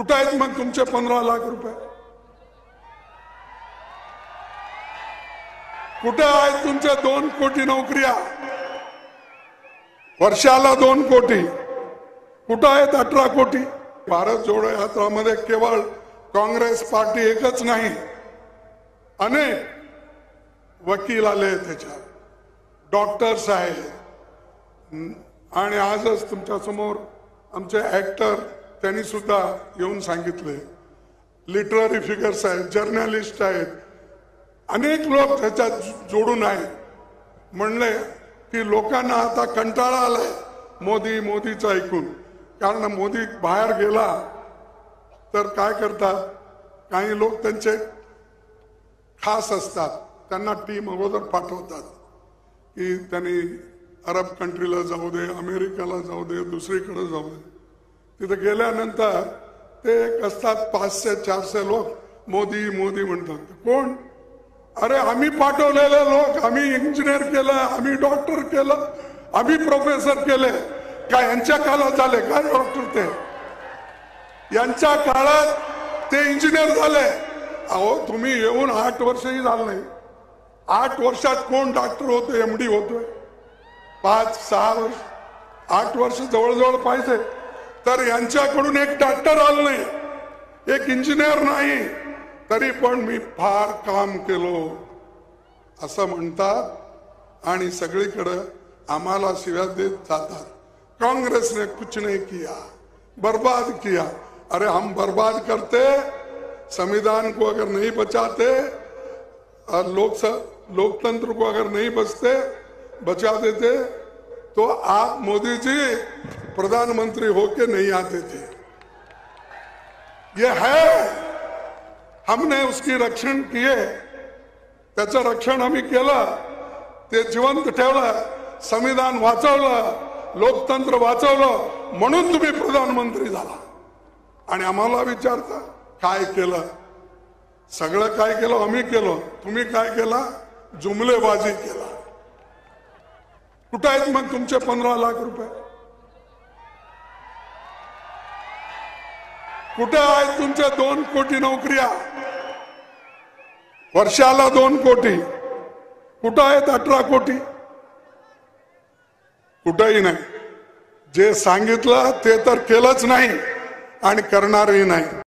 कुठे आहेत मग तुमचे 15 लाख रुपये? कुठे आहेत तुमच्या 2 कोटी नोकऱ्या? वर्षाला 2 कोटी. कुठे आहेत 18 कोटी? भारत जोडो यात्रामध्ये केवळ काँग्रेस पार्टी एकच नाही, अनेक वकील आले, त्याच्यात डॉक्टर्स आहेत, आणि आजच तुमच्या समोर आमचे ऍक्टर त्यांनी सुद्धा येऊन सांगितले, लिटररी फिगर्स आहेत, जर्नलिस्ट आहेत, अनेक लोक त्याच्यात जोडून आहेत. म्हणले की लोकांना आता कंटाळा आलाय मोदीचं ऐकून, कारण मोदी बाहेर गेला तर काय करतात, काही लोक त्यांचे खास असतात, त्यांना टीम अगोदर पाठवतात की त्यांनी अरब कंट्रीला जाऊ दे, अमेरिकेला जाऊ दे, दुसरीकडे जाऊ दे. तिथे गेल्यानंतर ते एक असतात 500-400 लोक मोदी मोदी म्हणतात. कोण? अरे आम्ही पाठवलेले लोक, आम्ही इंजिनियर केलं, आम्ही डॉक्टर केलं, आम्ही प्रोफेसर केले. काय यांच्या काळात झाले काय डॉक्टर? ते यांच्या काळात ते इंजिनियर झाले. अहो तुम्ही येऊन 8 वर्षही झालं नाही. 8 वर्षात कोण डॉक्टर होतो, एमडी होतोय? 5-6 वर्ष, 8 वर्ष जवळजवळ पाहिजे. तर यांच्याकडून एक डॉक्टर आलं नाही, एक इंजिनियर नाही, तरी पण मी फार काम केलो असं म्हणतात, आणि सगळीकडे आम्हाला शिव्या देत जातात. कांग्रेस ने कुछ नहीं किया, बर्बाद किया. अरे हम बर्बाद करते, संविधान को अगर नहीं बचाते, लोकतंत्र को अगर नहीं बचा देते, तो आप मोदी जी प्रधानमंत्री होके नहीं आते थे. ये है, हमने उसकी रक्षण किए, त्याचं रक्षण आम्ही केलं, ते जिवंत ठेवलं, संविधान वाचवलं, लोकतंत्र वाचवलं, म्हणून तुम्ही प्रधानमंत्री झाला. आणि आम्हाला विचारता काय केलं? सगळं काय केलं आम्ही केलं, तुम्ही काय केला? जुमलेबाजी केला. कुठे आहेत मग तुमचे 15 लाख रुपये? कुठे आहेत तुमच्या 2 कोटी नोकऱ्या? वर्षाला 2 कोटी. कुठे आहेत 18 कोटी? कुठेही नाही. जे सांगितलं ते तर केलंच नाही आणि करणारही नाही.